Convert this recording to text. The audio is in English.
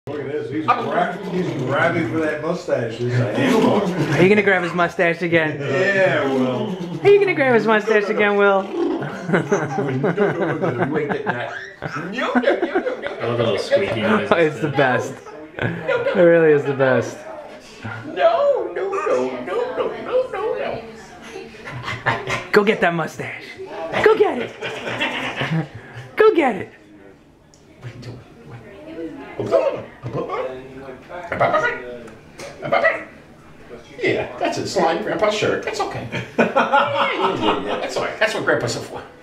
Look at this. He's grabbing for that mustache. He's like, are you gonna grab his mustache again? yeah, Will. Are you gonna grab his mustache again, Will? I love the little squeaky noise. Oh, it's the best. It really is the best. No. Go get that mustache. Go get it. Go get it. Yeah, that's it. Slide Grandpa's shirt. That's okay. Yeah, that's all right. That's what Grandpa's for.